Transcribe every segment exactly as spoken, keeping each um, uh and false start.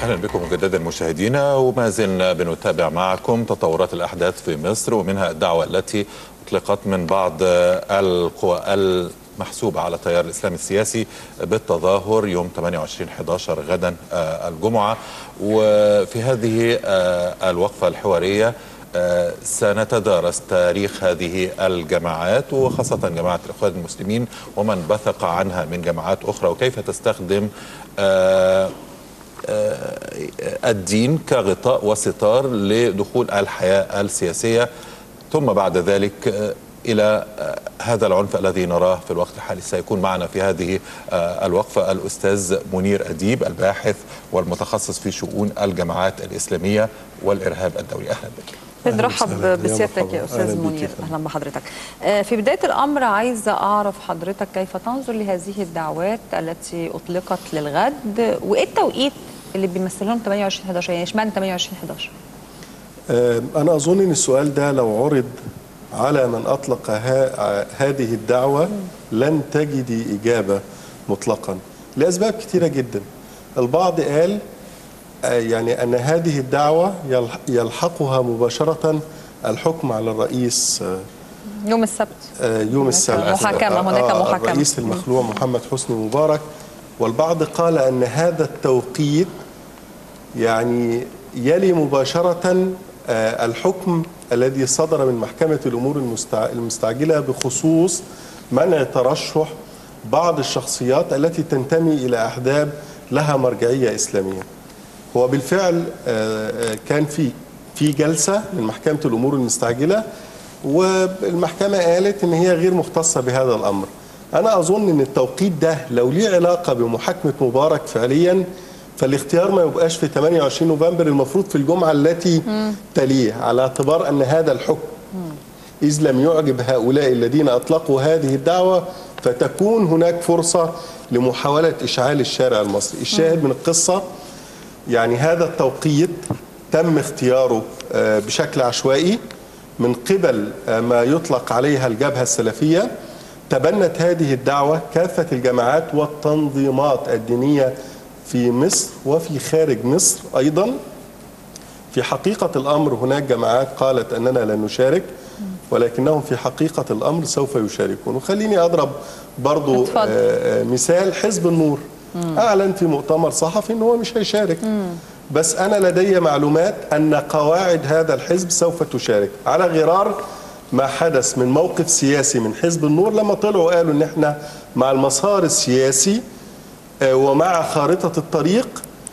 أهلا بكم مجددا مشاهدينا، وما زلنا بنتابع معكم تطورات الأحداث في مصر، ومنها الدعوة التي أطلقت من بعض القوى المحسوبة على التيار الإسلامي السياسي بالتظاهر يوم ثمانية وعشرين أحد عشر غدا الجمعة. وفي هذه الوقفة الحوارية سنتدارس تاريخ هذه الجماعات، وخاصة جماعة الإخوان المسلمين ومن بثق عنها من جماعات أخرى، وكيف تستخدم الدين كغطاء وستار لدخول الحياة السياسية، ثم بعد ذلك إلى هذا العنف الذي نراه في الوقت الحالي. سيكون معنا في هذه الوقفة الأستاذ منير أديب، الباحث والمتخصص في شؤون الجماعات الإسلامية والإرهاب الدولي. أهلا بك. بنرحب بسيادتك يا أستاذ منير. أهلا بحضرتك. في بداية الأمر عايزة أعرف حضرتك كيف تنظر لهذه الدعوات التي أطلقت للغد، وإيه التوقيت اللي بيمثلهم ثمانية وعشرين أحد عشر؟ يعني اشمعنى ثمانية وعشرين أحد عشر؟ أنا أظن أن السؤال ده لو عرض على من أطلق هذه الدعوة لن تجدي إجابة مطلقا لأسباب كثيرة جدا. البعض قال يعني أن هذه الدعوة يلحقها مباشرة الحكم على الرئيس يوم السبت يوم السبت محاكمة هناك محاكمة الرئيس المخلوع محمد حسني مبارك. والبعض قال أن هذا التوقيت يعني يلي مباشرة الحكم الذي صدر من محكمة الأمور المستعجلة بخصوص منع ترشح بعض الشخصيات التي تنتمي إلى أحزاب لها مرجعية إسلامية. هو بالفعل كان في في جلسة من محكمة الأمور المستعجلة، والمحكمة قالت إن هي غير مختصة بهذا الأمر. أنا أظن إن التوقيت ده لو ليه علاقة بمحاكمة مبارك فعليا، فالاختيار ما يبقاش في ثمانية وعشرين نوفمبر، المفروض في الجمعة التي تليه، على اعتبار أن هذا الحكم إذ لم يعجب هؤلاء الذين أطلقوا هذه الدعوة، فتكون هناك فرصة لمحاولة إشعال الشارع المصري. الشاهد من القصة يعني هذا التوقيت تم اختياره بشكل عشوائي من قبل ما يطلق عليها الجبهة السلفية. تبنت هذه الدعوة كافة الجماعات والتنظيمات الدينية في مصر وفي خارج مصر أيضا. في حقيقة الأمر هناك جماعات قالت أننا لن نشارك، ولكنهم في حقيقة الأمر سوف يشاركون. وخليني أضرب برضو مثال. حزب النور أعلن في مؤتمر صحفي أنه مش هيشارك، بس أنا لدي معلومات أن قواعد هذا الحزب سوف تشارك، على غرار ما حدث من موقف سياسي من حزب النور لما طلعوا قالوا ان احنا مع المسار السياسي ومع خارطة الطريق،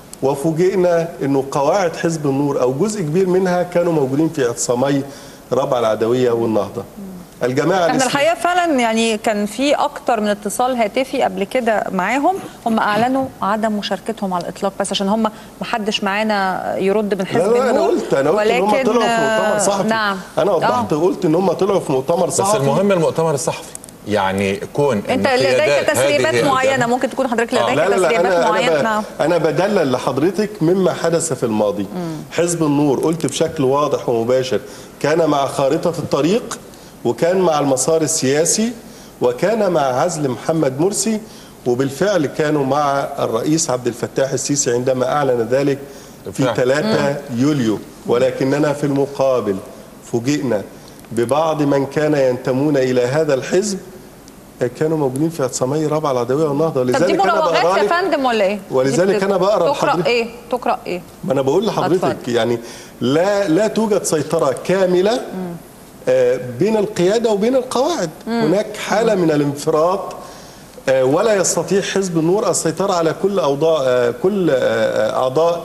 وفوجئنا انه قواعد حزب النور او جزء كبير منها كانوا موجودين في اعتصامي رابعة العدوية والنهضة. الجماعة احنا الحقيقة فعلا يعني كان في اكتر من اتصال هاتفي قبل كده معاهم، هم اعلنوا عدم مشاركتهم على الاطلاق، بس عشان هم ما حدش معانا يرد من حزب النور. لا لا انا قلت انا قلت ان هم طلعوا في مؤتمر صحفي. نعم انا وضحت قلت ان هم طلعوا في مؤتمر صحفي. بس المهم المؤتمر الصحفي، يعني كون انت لديك تسريبات معينه، ممكن تكون حضرتك لديك لا لا لا تسريبات أنا معينه. أنا, أنا بدلل لحضرتك مما حدث في الماضي. مم. حزب النور قلت بشكل واضح ومباشر كان مع خارطة الطريق، وكان مع المسار السياسي، وكان مع عزل محمد مرسي، وبالفعل كانوا مع الرئيس عبد الفتاح السيسي عندما أعلن ذلك في ثلاثة يوليو. ولكننا في المقابل فوجئنا ببعض من كان ينتمون إلى هذا الحزب كانوا موجودين في اعتصامي رابعة العدوية والنهضة. ولذلك طب دي مراوغات يا فندم ولا ايه؟ ولذلك انا بقرا تقرا ايه؟ تقرا ايه؟ ما انا بقول لحضرتك يعني لا لا توجد سيطرة كاملة مم. بين القيادة وبين القواعد. مم. هناك حالة من الانفراط، ولا يستطيع حزب النور السيطرة على كل أوضاع كل أعضاء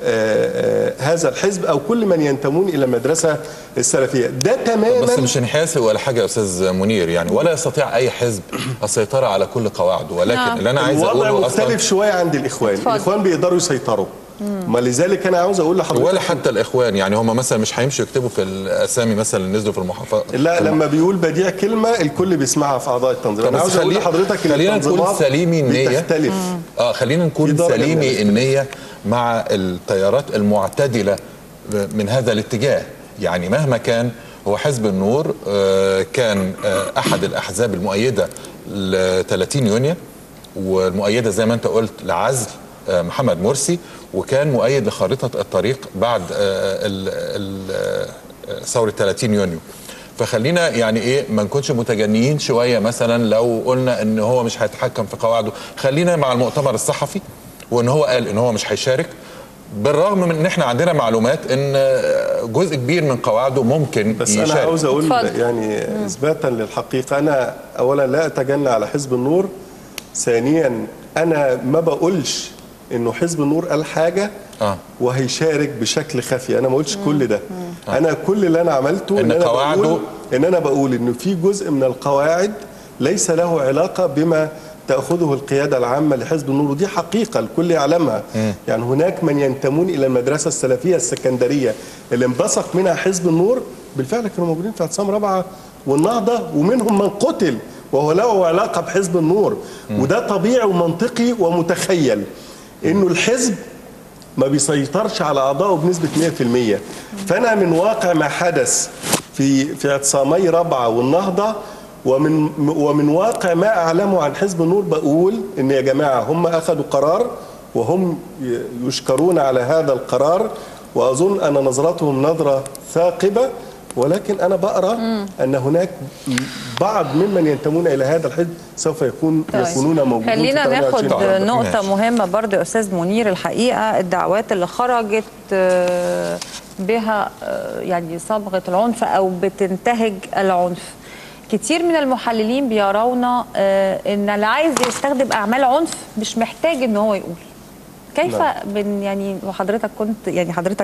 هذا الحزب أو كل من ينتمون إلى المدرسة السلفية. ده تماما. بس مش انحيازي ولا حاجة يا أستاذ منير، يعني ولا يستطيع أي حزب السيطرة على كل قواعده، ولكن نعم. اللي أنا عايز أقوله الوضع مختلف شوية عند الإخوان. فضل. الإخوان بيقدروا يسيطروا. ما لذلك انا عاوز اقول لحضرتك ولا حتى الاخوان يعني هم مثلا مش هيمشوا يكتبوا في الاسامي مثلا اللي نزلوا في المحافظه. لا لما بيقول بديع كلمه الكل بيسمعها في اعضاء التنظيم. انا عاوز اقول لحضرتك ان خلينا نكون سليمي النيه بتختلف. اه خلينا نكون سليمي النيه مع التيارات المعتدله من هذا الاتجاه. يعني مهما كان هو حزب النور آه كان آه احد الاحزاب المؤيده ل ثلاثين يونيو، والمؤيده زي ما انت قلت لعزل محمد مرسي، وكان مؤيد لخارطة الطريق بعد ثورة ثلاثين يونيو. فخلينا يعني ايه ما نكونش متجنيين شويه، مثلا لو قلنا ان هو مش هيتحكم في قواعده، خلينا مع المؤتمر الصحفي وان هو قال ان هو مش هيشارك، بالرغم من ان احنا عندنا معلومات ان جزء كبير من قواعده ممكن بس يشارك. بس انا عاوز اقول فضل. يعني اثباتا للحقيقه، انا اولا لا اتجنى على حزب النور، ثانيا انا ما بقولش انه حزب النور قال حاجه آه. وهيشارك بشكل خفي، انا ما قلتش كل ده. آه. انا كل اللي انا عملته ان, إن انا قواعده بقول ان انا بقول انه في جزء من القواعد ليس له علاقه بما تاخذه القياده العامه لحزب النور، ودي حقيقه الكل يعلمها. م. يعني هناك من ينتمون الى المدرسه السلفيه السكندريه اللي انبثق منها حزب النور، بالفعل كانوا موجودين في اعتصام رابعه والنهضه، ومنهم من قتل وهو له علاقه بحزب النور. م. وده طبيعي ومنطقي ومتخيل انه الحزب ما بيسيطرش على اعضائه بنسبه مئة في المئة. فانا من واقع ما حدث في في اعتصامي رابعه والنهضه ومن ومن واقع ما اعلمه عن حزب النور بقول ان يا جماعه هم اخذوا قرار وهم يشكرون على هذا القرار، واظن ان نظرتهم نظره ثاقبه، ولكن انا بقرا مم. ان هناك بعض ممن ينتمون الى هذا الحزب سوف يكون طيب. يكونون موجودين. خلينا ناخد نقطه مهمه برضه يا استاذ منير، الحقيقه الدعوات اللي خرجت بها يعني صبغه العنف او بتنتهج العنف، كتير من المحللين بيرون ان اللي عايز يستخدم اعمال عنف مش محتاج ان هو يقول. كيف من يعني وحضرتك كنت يعني حضرتك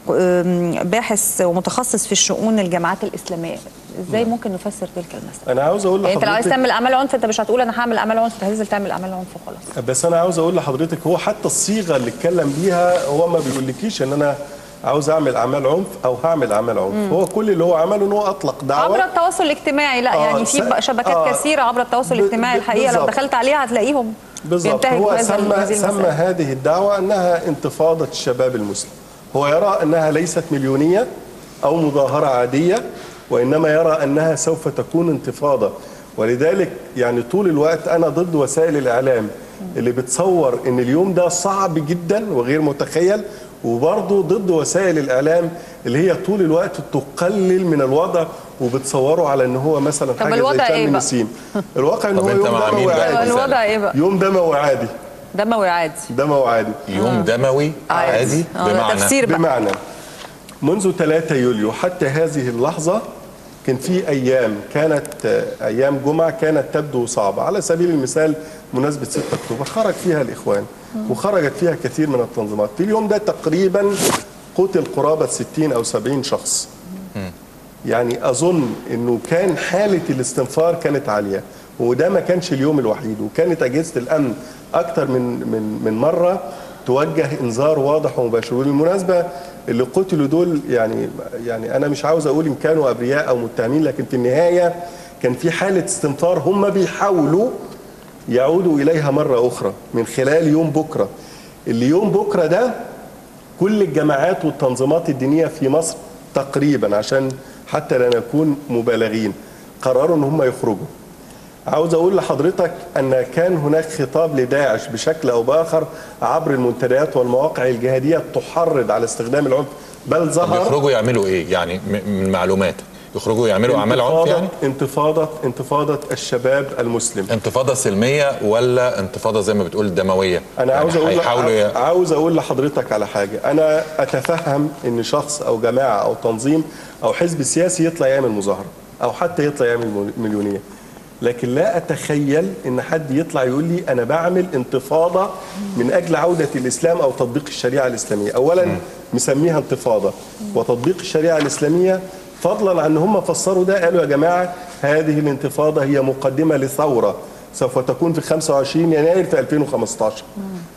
باحث ومتخصص في الشؤون الجماعات الاسلاميه، ازاي ممكن نفسر تلك المساله؟ انا عاوز اقول لحضرتك، يعني انت لو عايز تعمل اعمال عنف انت مش هتقول انا هعمل اعمال عنف، انت هتنزل تعمل اعمال عنف وخلاص. بس انا عاوز اقول لحضرتك هو حتى الصيغه اللي اتكلم بيها هو ما بيقولكيش ان انا عاوز اعمل اعمال عنف او هعمل اعمال عنف. مم. هو كل اللي هو عمله ان هو اطلق دعوه عبر التواصل الاجتماعي. لا آه يعني في شبكات آه كثيره عبر التواصل الاجتماعي الحقيقه لو دخلت عليها هتلاقيهم بالظبط. هو سمى سمى هذه الدعوه انها انتفاضه الشباب المسلم. هو يرى انها ليست مليونيه او مظاهره عاديه، وانما يرى انها سوف تكون انتفاضه، ولذلك يعني طول الوقت انا ضد وسائل الاعلام اللي بتصور ان اليوم ده صعب جدا وغير متخيل، وبرضه ضد وسائل الاعلام اللي هي طول الوقت تقلل من الوضع وبتصوره على ان هو مثلا حاجه زي شم النسيم. الواقع ان هو يوم دموي عادي. الوضع ايه بقى؟ يوم دموي عادي. دموي عادي. دموي عادي. يوم دموي عادي بمعنى بمعنى منذ ثلاثة يوليو حتى هذه اللحظه كان في ايام كانت ايام جمعه كانت تبدو صعبه، على سبيل المثال مناسبه ستة أكتوبر خرج فيها الاخوان وخرجت فيها كثير من التنظيمات. في اليوم ده تقريبا قتل قرابه ستين او سبعين شخص. يعني اظن انه كان حاله الاستنفار كانت عاليه، وده ما كانش اليوم الوحيد، وكانت اجهزه الامن اكثر من من من مره توجه انذار واضح ومباشر. وبالمناسبه اللي قتلوا دول يعني يعني انا مش عاوز اقول ان كانوا ابرياء او متهمين، لكن في النهايه كان في حاله استنفار هم بيحاولوا يعودوا اليها مره اخرى من خلال يوم بكره. اللي يوم بكره ده كل الجماعات والتنظيمات الدينيه في مصر تقريبا، عشان حتى لا نكون مبالغين، قرروا ان هم يخرجوا. عاوز اقول لحضرتك ان كان هناك خطاب لداعش بشكل او باخر عبر المنتديات والمواقع الجهاديه تحرض على استخدام العنف، بل ظهر. يخرجوا يعملوا ايه يعني من معلومات؟ يخرجوا يعملوا اعمال عنف يعني؟ انتفاضه انتفاضه الشباب المسلم. انتفاضه سلميه ولا انتفاضه زي ما بتقول دمويه؟ انا يعني عاوز اقول ي... عاوز اقول لحضرتك على حاجه، انا اتفهم ان شخص او جماعه او تنظيم او حزب سياسي يطلع يعمل مظاهره او حتى يطلع يعمل مليونيه، لكن لا اتخيل ان حد يطلع يقول لي انا بعمل انتفاضه من اجل عوده الاسلام او تطبيق الشريعه الاسلاميه. اولا مسميها انتفاضه وتطبيق الشريعه الاسلاميه، فضلا عن ان هم فسروا ده قالوا يا جماعه هذه الانتفاضه هي مقدمه لثوره سوف تكون في خمسة وعشرين يناير في ألفين وخمسة عشر.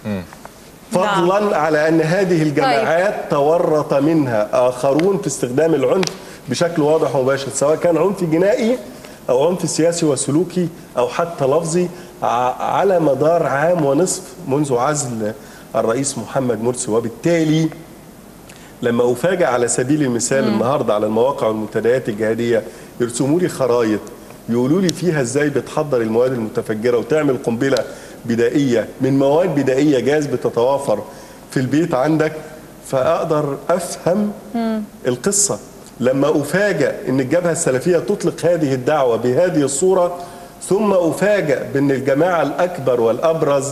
فضلا على ان هذه الجماعات تورط منها اخرون في استخدام العنف بشكل واضح ومباشر، سواء كان عنف جنائي او عنف سياسي وسلوكي او حتى لفظي، على مدار عام ونصف منذ عزل الرئيس محمد مرسي. وبالتالي لما افاجئ على سبيل المثال مم. النهارده على المواقع والمنتديات الجهاديه يرسموا لي خرائط يقولوا لي فيها ازاي بتحضر المواد المتفجره وتعمل قنبله بدائيه من مواد بدائيه جاز بتتوافر في البيت عندك، فاقدر افهم القصه. لما افاجئ ان الجبهه السلفيه تطلق هذه الدعوه بهذه الصوره، ثم افاجئ بان الجماعه الاكبر والابرز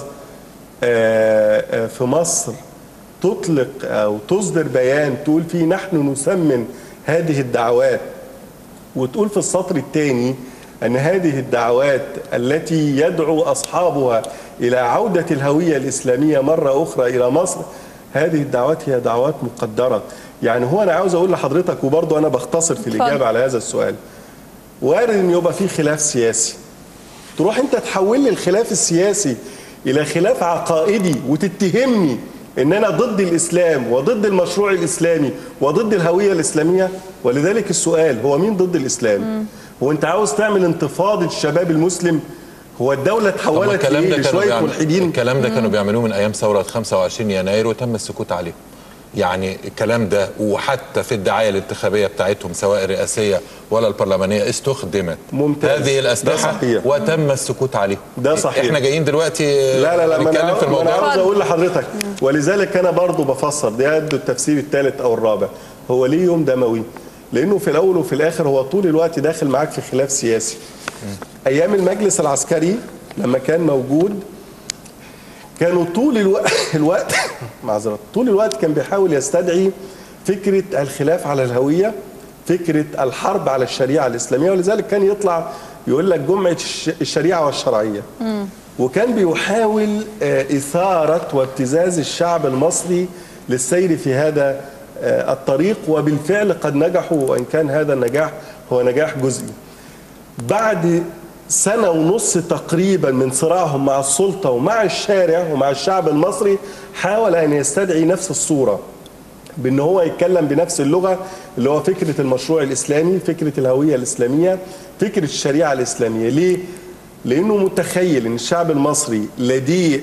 في مصر تطلق او تصدر بيان تقول فيه نحن نسمن هذه الدعوات، وتقول في السطر الثاني ان هذه الدعوات التي يدعو اصحابها الى عوده الهويه الاسلاميه مره اخرى الى مصر، هذه الدعوات هي دعوات مقدره. يعني هو انا عاوز اقول لحضرتك، وبرضه انا بختصر في الاجابه على هذا السؤال، وارد ان يبقى في خلاف سياسي، تروح انت تحول لي الخلاف السياسي الى خلاف عقائدي وتتهمني ان انا ضد الاسلام وضد المشروع الاسلامي وضد الهويه الاسلاميه. ولذلك السؤال هو مين ضد الاسلام؟ هو انت عاوز تعمل انتفاضه الشباب المسلم؟ هو الدوله اتحولت ايه لشويه ملحدين؟ الكلام ده كانوا بيعملوه من ايام ثوره خمسة وعشرين يناير وتم السكوت عليه. يعني الكلام ده وحتى في الدعايه الانتخابيه بتاعتهم سواء الرئاسيه ولا البرلمانيه استخدمت ممتاز. هذه الاسلحه وتم السكوت عليه. ده صحيح. احنا جايين دلوقتي لا لا لا نتكلم في الموضوع. انا عاوز اقول لحضرتك، ولذلك انا برضو بفسر ده التفسير الثالث او الرابع. هو ليه يوم دموي؟ لانه في الاول وفي الاخر هو طول الوقت داخل معاك في خلاف سياسي. ايام المجلس العسكري لما كان موجود كانوا طول الوقت الوقت معذره طول الوقت كان بيحاول يستدعي فكره الخلاف على الهويه، فكره الحرب على الشريعه الاسلاميه، ولذلك كان يطلع يقول لك جمعه الشريعه والشرعيه. مم. وكان بيحاول اثاره وابتزاز الشعب المصري للسير في هذا الطريق، وبالفعل قد نجحوا، وان كان هذا النجاح هو نجاح جزئي. بعد سنة ونص تقريبا من صراعهم مع السلطة ومع الشارع ومع الشعب المصري، حاول أن يستدعي نفس الصورة بأن هو يتكلم بنفس اللغة، اللي هو فكرة المشروع الإسلامي، فكرة الهوية الإسلامية، فكرة الشريعة الإسلامية. ليه؟ لأنه متخيل أن الشعب المصري لديه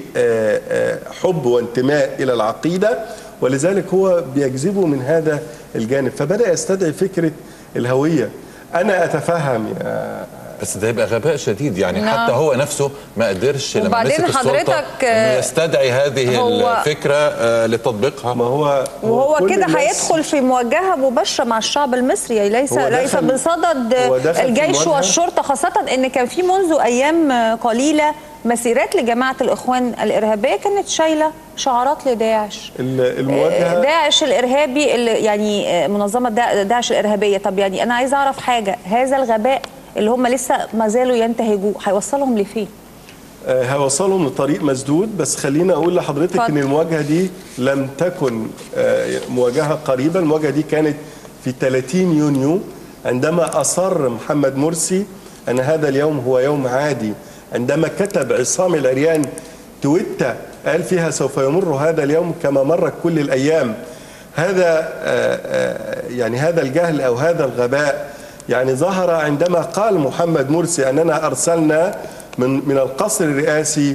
حب وانتماء إلى العقيدة، ولذلك هو بيجذبه من هذا الجانب، فبدأ يستدعي فكرة الهوية. أنا أتفهم يا بس ده يبقى غباء شديد يعني. نعم. حتى هو نفسه ما قدرش لما مسك السلطة انه يستدعي هذه الفكرة آه لتطبيقها. ما هو وهو كده هيدخل في مواجهة مباشرة مع الشعب المصري، ليس ليس بصدد الجيش والشرطة، خاصة ان كان في منذ ايام قليلة مسيرات لجماعة الإخوان الإرهابية كانت شايلة شعارات لداعش. المواجهة داعش الإرهابي اللي يعني منظمة داعش الإرهابية. طب يعني أنا عايزة أعرف حاجة، هذا الغباء اللي هم لسه ما زالوا ينتهجوه هيوصلهم لفين؟ هيوصلهم لطريق مسدود. بس خلينا أقول لحضرتك فضل. إن المواجهة دي لم تكن مواجهة قريبة، المواجهة دي كانت في ثلاثين يونيو عندما أصر محمد مرسي أن هذا اليوم هو يوم عادي، عندما كتب عصام العريان تويتة قال فيها سوف يمر هذا اليوم كما مرت كل الأيام. هذا يعني هذا الجهل أو هذا الغباء يعني ظهر عندما قال محمد مرسي أننا أرسلنا من من القصر الرئاسي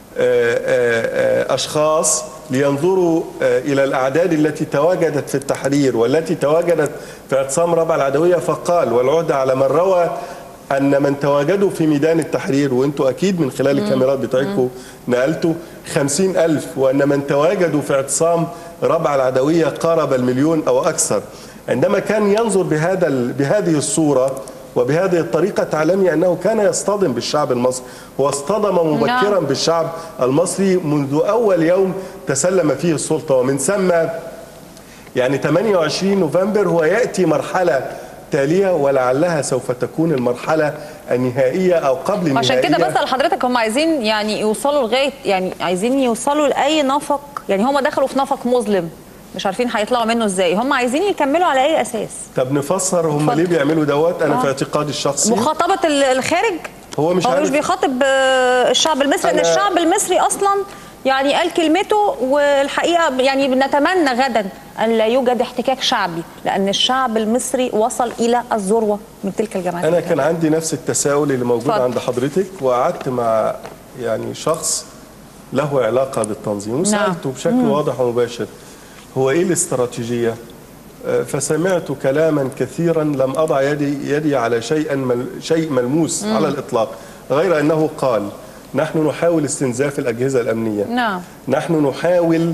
أشخاص لينظروا إلى الأعداد التي تواجدت في التحرير والتي تواجدت في اعتصام رابعة العدوية، فقال والعهدة على من روى أن من تواجدوا في ميدان التحرير، وأنتوا أكيد من خلال الكاميرات بتاعتكم نقلتوا خمسين ألف، وأن من تواجدوا في اعتصام رابعة العدوية قارب المليون أو أكثر. عندما كان ينظر بهذا بهذه الصورة وبهذه الطريقة تعلمي أنه كان يصطدم بالشعب المصري، واصطدم مبكرا بالشعب المصري منذ أول يوم تسلم فيه السلطة. ومن ثم يعني ثمانية وعشرين نوفمبر هو يأتي مرحلة تالية ولعلها سوف تكون المرحلة النهائية أو قبل النهائية. عشان كده بسأل حضرتك، هم عايزين يعني يوصلوا لغاية يعني عايزين يوصلوا لأي نفق، يعني هم دخلوا في نفق مظلم مش عارفين هيطلعوا منه ازاي، هم عايزين يكملوا على اي اساس؟ طب نفسر هم ليه بيعملوا دوت. انا آه. في اعتقادي الشخصي مخاطبه الخارج، هو مش هو مش بيخاطب الشعب المصري، لان الشعب المصري اصلا يعني قال كلمته، والحقيقه يعني نتمنى غدا ان لا يوجد احتكاك شعبي، لان الشعب المصري وصل الى الذروه من تلك الجماعات. انا كان عندي نفس التساؤل اللي موجود فضل. عند حضرتك، وقعدت مع يعني شخص له علاقه بالتنظيم وسالته بشكل مم. واضح ومباشر هو ايه الاستراتيجيه؟ فسمعت كلاما كثيرا لم اضع يدي يدي على شيء مل شيء ملموس مم. على الاطلاق، غير انه قال نحن نحاول استنزاف الأجهزة الأمنية. نعم. نحن نحاول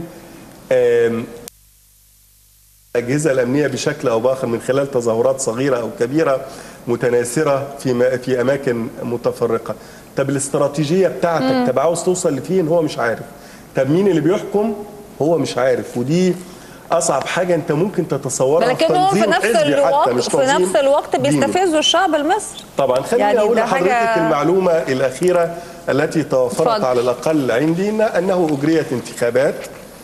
الأجهزة الأمنية بشكل أو بآخر من خلال تظاهرات صغيرة أو كبيرة متناثرة في في أماكن متفرقة. طب الاستراتيجية بتاعتك، طب عاوز توصل لفين؟ هو مش عارف. طب مين اللي بيحكم؟ هو مش عارف. ودي أصعب حاجة أنت ممكن تتصورها. لكنهم في نفس الوقت في نفس الوقت بيستفزوا الشعب المصري. طبعا خليني يعني أقول لحضرتك حاجة... المعلومة الأخيرة التي توفرت فضل. على الأقل عندي أنه أجريت انتخابات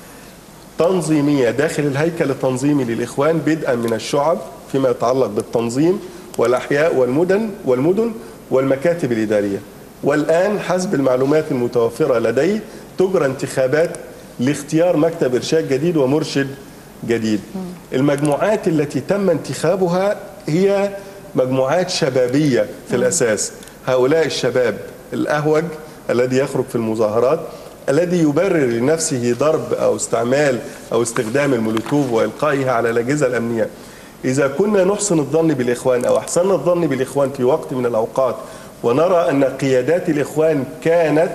تنظيمية داخل الهيكل التنظيمي للإخوان بدءا من الشعب فيما يتعلق بالتنظيم والأحياء والمدن والمدن والمكاتب الإدارية. والآن حسب المعلومات المتوفرة لدي تجرى انتخابات لاختيار مكتب إرشاد جديد ومرشد جديد. المجموعات التي تم انتخابها هي مجموعات شبابية في الأساس. هؤلاء الشباب الأهوج الذي يخرج في المظاهرات، الذي يبرر لنفسه ضرب أو استعمال أو استخدام المولوتوف وإلقائها على الأجهزة الأمنية. إذا كنا نحسن الظن بالإخوان أو أحسننا الظن بالإخوان في وقت من الأوقات ونرى أن قيادات الإخوان كانت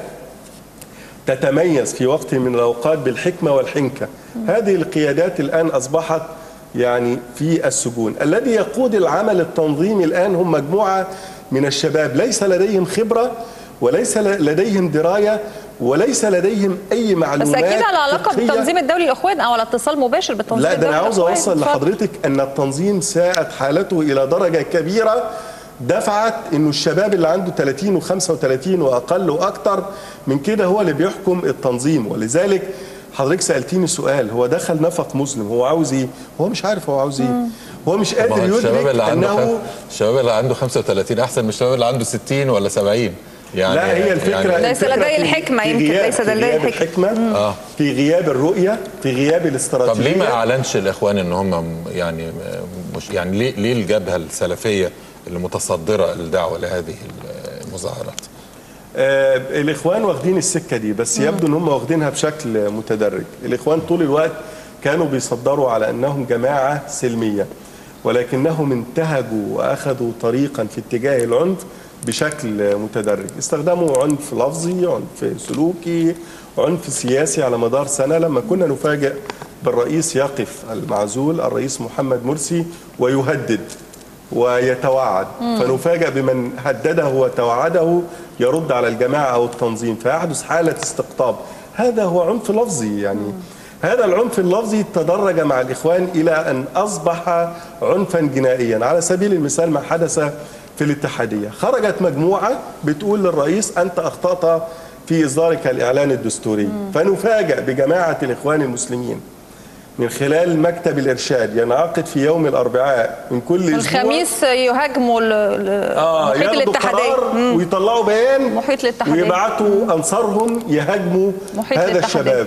تتميز في وقت من الأوقات بالحكمة والحنكة، هذه القيادات الآن أصبحت يعني في السجون. الذي يقود العمل التنظيمي الآن هم مجموعة من الشباب ليس لديهم خبرة وليس لديهم دراية وليس لديهم أي معلومات. بس أكيد على علاقة بالتنظيم الدولي الإخوان أو على اتصال مباشر بالتنظيم لا الدولي. لا، ده أنا عاوز أوصل لحضرتك أن التنظيم ساءت حالته إلى درجة كبيرة دفعت انه الشباب اللي عنده ثلاثين وخمسة وثلاثين واقل واكتر من كده هو اللي بيحكم التنظيم. ولذلك حضرتك سالتيني سؤال، هو دخل نفق مسلم، هو عاوز ايه؟ هو مش عارف هو عاوز ايه. هو مش قادر يدرك انه الشباب اللي عنده خمسة وثلاثين احسن من الشباب اللي عنده ستين ولا سبعين. يعني لا هي الفكره يعني ليس لدي الحكمه، يمكن ليس لدي الحكمه آه. في غياب الرؤيه، في غياب الاستراتيجيه. طب ليه ما اعلنش الاخوان ان هم يعني مش يعني ليه ليه الجبهه السلفيه اللي متصدره الدعوه لهذه المظاهرات؟ آه الاخوان واخدين السكه دي، بس مم. يبدو ان هم واخدينها بشكل متدرج. الاخوان طول الوقت كانوا بيصدروا على انهم جماعه سلميه، ولكنهم انتهجوا واخذوا طريقا في اتجاه العنف بشكل متدرج. استخدموا عنف لفظي، عنف سلوكي، عنف سياسي على مدار سنه. لما كنا نفاجئ بالرئيس يقف المعزول الرئيس محمد مرسي ويهدد ويتوعد، مم. فنفاجأ بمن هدده وتوعده يرد على الجماعة أو التنظيم، فيحدث حالة استقطاب. هذا هو عنف لفظي يعني. مم. هذا العنف اللفظي تدرج مع الإخوان إلى أن أصبح عنفا جنائيا. على سبيل المثال ما حدث في الاتحادية، خرجت مجموعة بتقول للرئيس أنت أخطأت في إصدارك الإعلان الدستوري، مم. فنفاجأ بجماعة الإخوان المسلمين من خلال مكتب الإرشاد ينعقد في يوم الأربعاء من كل أسبوع. الخميس يهاجموا آه محيط الاتحادية ويطلعوا بيان محيط الاتحادية ويبعتوا أنصارهم يهاجموا هذا الشباب.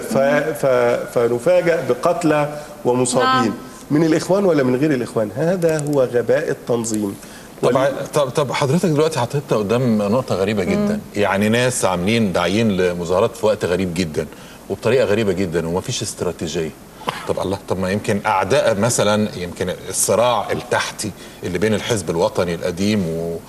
فنفاجأ بقتلى ومصابين. نعم. من الإخوان ولا من غير الإخوان؟ هذا هو غباء التنظيم. طب طب طب حضرتك دلوقتي حطيتنا قدام نقطة غريبة جدا. مم. يعني ناس عاملين داعيين لمظاهرات في وقت غريب جدا وبطريقة غريبة جدا ومفيش استراتيجية. طب الله، طب ما يمكن اعداء مثلا، يمكن الصراع التحتي اللي بين الحزب الوطني القديم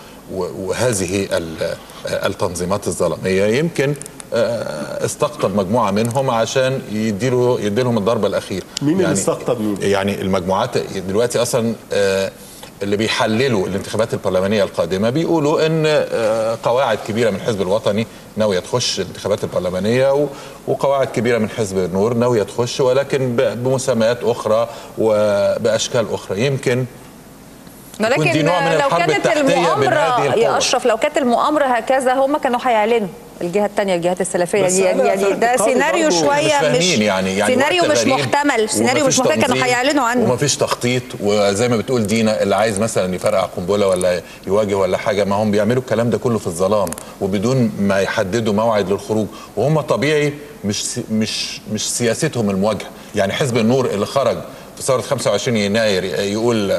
وهذه التنظيمات الظلاميه يمكن استقطب مجموعه منهم عشان يديله يديلهم الضربه الاخيره. مين يعني اللي استقطب مين؟ يعني المجموعات دلوقتي اصلا اللي بيحللوا الانتخابات البرلمانيه القادمه بيقولوا ان قواعد كبيره من الحزب الوطني ناويه تخش الانتخابات البرلمانيه وقواعد كبيره من حزب النور ناويه تخش، ولكن بمسميات اخرى وباشكال اخرى. يمكن ولكن لو كانت المؤامره يا اشرف، لو كانت المؤامره هكذا هم كانوا هيعلنوا الجهه الثانيه، الجهات السلفيه دي يعني ده سيناريو شويه مش يعني يعني سيناريو مش محتمل، سيناريو مش محتمل كانوا هيعلنوا عنه. ومفيش تخطيط، وزي ما بتقول دينا اللي عايز مثلا يفرقع قنبله ولا يواجه ولا حاجه، ما هم بيعملوا الكلام ده كله في الظلام وبدون ما يحددوا موعد للخروج، وهم طبيعي مش مش مش سياستهم المواجهه. يعني حزب النور اللي خرج في ثورة خمسة وعشرين يناير يقول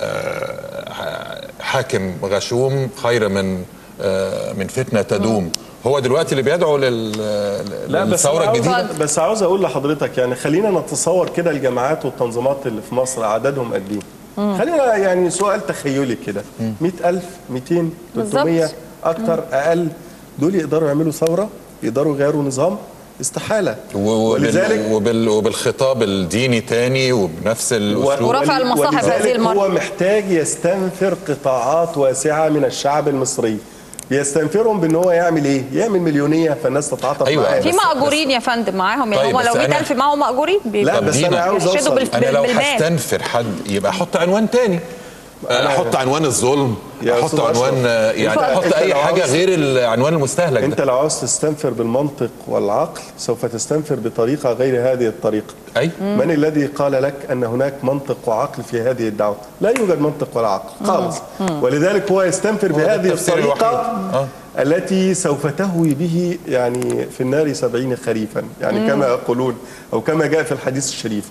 حاكم غشوم خير من من فتنة تدوم، هو دلوقتي اللي بيدعو للثورة الجديدة. بس عاوز اقول لحضرتك يعني خلينا نتصور كده الجماعات والتنظيمات اللي في مصر عددهم قد ايه؟ خلينا يعني سؤال تخيلي كده، مئة ألف، مئتين، ثلاثمئة، اكتر، اقل، دول يقدروا يعملوا ثوره؟ يقدروا يغيروا نظام؟ استحاله. ولذلك وبال وبالخطاب الديني تاني وبنفس الاسلوب ورفع المصاحف هذه المره. هو محتاج يستنفر قطاعات واسعه من الشعب المصري، يستنفرهم بان هو يعمل ايه؟ يعمل مليونيه فالناس تتعاطف أيوة معاه. في مأجورين يا فندم معاهم، يعني طيب هم لو مئة ألف معاهم مأجورين. لا بس انا عاوز اوصل، انا لو هستنفر حد يبقى احط عنوان تاني، احط عنوان الظلم، احط عنوان يعني احط اي حاجه غير العنوان المستهلك. انت لو عاوز تستنفر بالمنطق والعقل سوف تستنفر بطريقه غير هذه الطريقه. أي؟ من الذي قال لك ان هناك منطق وعقل في هذه الدعوه؟ لا يوجد منطق ولا عقل خالص. ولذلك هو يستنفر بهذه الطريقه آه. التي سوف تهوي به يعني في النار سبعين خريفا، يعني مم. كما يقولون او كما جاء في الحديث الشريف.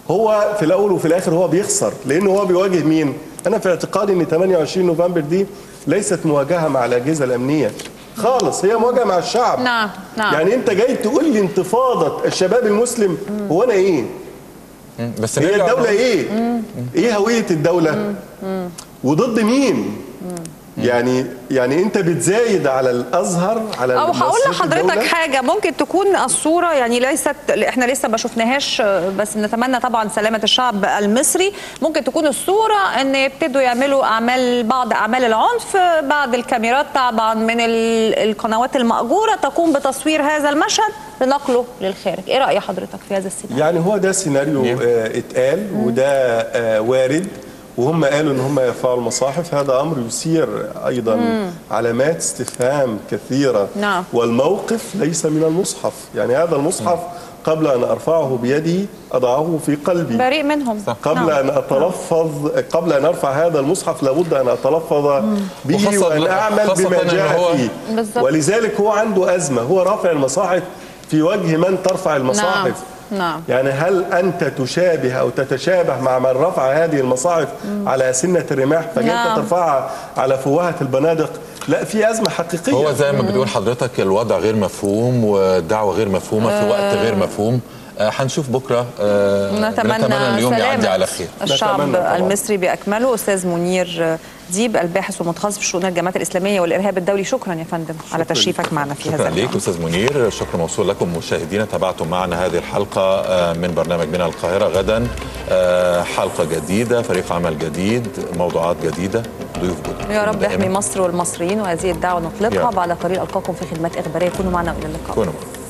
هو في الاول وفي الاخر هو بيخسر، لانه هو بيواجه مين؟ انا في اعتقادي ان ثمانية وعشرين نوفمبر دي ليست مواجهه مع الاجهزه الامنيه خالص، هي مواجهه مع الشعب. نعم نعم. يعني انت جاي تقول لي انتفاضه الشباب المسلم، مم. هو انا ايه؟ مم. بس هي الدوله ايه؟ مم. ايه هويه الدوله؟ مم. وضد مين؟ مم. يعني يعني انت بتزايد على الازهر على او هقول لحضرتك حاجه ممكن تكون الصوره يعني ليست، احنا لسه ما شفناهاش بس نتمنى طبعا سلامه الشعب المصري. ممكن تكون الصوره ان يبتدوا يعملوا اعمال بعض اعمال العنف، بعض الكاميرات طبعا من القنوات المأجوره تقوم بتصوير هذا المشهد لنقله للخارج. ايه رأي حضرتك في هذا السيناريو؟ يعني هو ده سيناريو آه اتقال وده آه وارد، وهم قالوا ان هم يرفعوا المصاحف. هذا امر يثير ايضا مم. علامات استفهام كثيره. نعم. والموقف ليس من المصحف، يعني هذا المصحف مم. قبل ان ارفعه بيدي اضعه في قلبي، بريء منهم. قبل نعم. ان اتلفظ قبل ان ارفع هذا المصحف لابد ان اتلفظ مم. به وان اعمل بما جاء فيه. بالزبط. ولذلك هو عنده ازمه، هو رافع المصاحف في وجه من ترفع المصاحف. نعم. نعم. يعني هل أنت تشابه أو تتشابه مع من رفع هذه المصاحف مم. على سنة الرماح فجأة نعم. ترفعها على فوهة البنادق؟ لا، في أزمة حقيقية. هو زي ما بتقول حضرتك الوضع غير مفهوم والدعوة غير مفهومة في وقت غير مفهوم. هنشوف بكرة. آه نتمنى, نتمنى اليوم يعدي على خير. الشعب المصري بأكمله. أستاذ منير ديب الباحث ومتخصص في شؤون الجماعات الإسلامية والإرهاب الدولي، شكرا يا فندم على تشريفك معنا في هذا شكرا ليك أستاذ منير. شكرا موصول لكم مشاهدينا، تابعتم معنا هذه الحلقة من برنامج من القاهرة. غدا حلقة جديدة، فريق عمل جديد، موضوعات جديدة، ضيوف جدد. يا رب يحمي مصر والمصريين، وهذه الدعوة نطلقها على طريق ألقاكم في خدمات إخبارية. كونوا معنا وإلى اللقاء. كونوا.